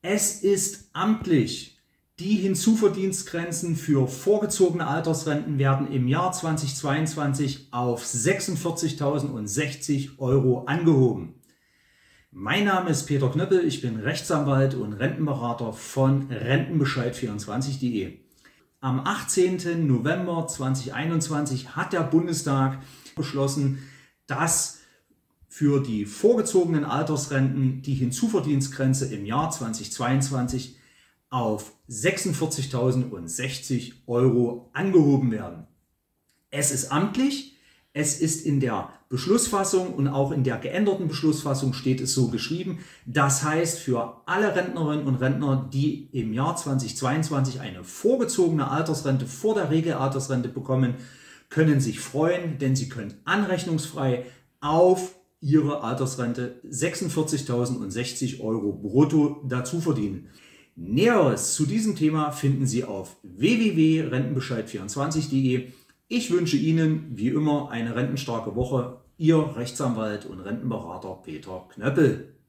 Es ist amtlich. Die Hinzuverdienstgrenzen für vorgezogene Altersrenten werden im Jahr 2022 auf 46.060 € angehoben. Mein Name ist Peter Knöppel, ich bin Rechtsanwalt und Rentenberater von Rentenbescheid24.de. Am 18. November 2021 hat der Bundestag beschlossen, dass für die vorgezogenen Altersrenten die Hinzuverdienstgrenze im Jahr 2022 auf 46.060 € angehoben werden. Es ist amtlich, es ist in der Beschlussfassung und auch in der geänderten Beschlussfassung steht es so geschrieben. Das heißt, für alle Rentnerinnen und Rentner, die im Jahr 2022 eine vorgezogene Altersrente vor der Regelaltersrente bekommen, können sich freuen, denn sie können anrechnungsfrei auf ihre Altersrente 46.060 € brutto dazu verdienen. Näheres zu diesem Thema finden Sie auf www.rentenbescheid24.de. Ich wünsche Ihnen wie immer eine rentenstarke Woche. Ihr Rechtsanwalt und Rentenberater Peter Knöppel.